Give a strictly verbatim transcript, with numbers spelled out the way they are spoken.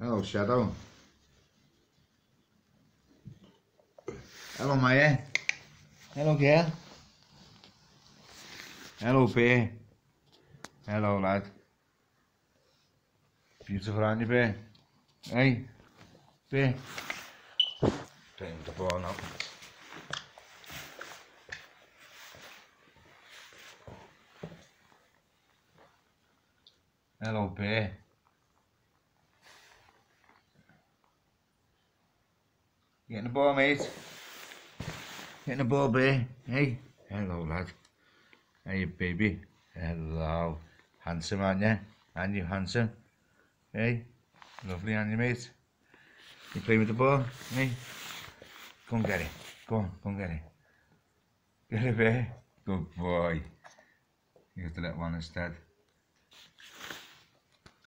Hello, Shadow. Hello, Maya. Hello, girl. Hello, bear. Hello, lad. Beautiful, aren't you, bear? Hey, bear. Playing with the ball now. Hello, bear. Getting the ball, mate. Getting the ball, bear. Hey. Hello, lad. Hey, baby. Hello. Handsome, aren't you? Aren't you handsome? Hey. Lovely, aren't you, mate? You playing with the ball? Hey. Go and get it. Go on, go and get it. Get it, bear. Good boy. You have to let one instead.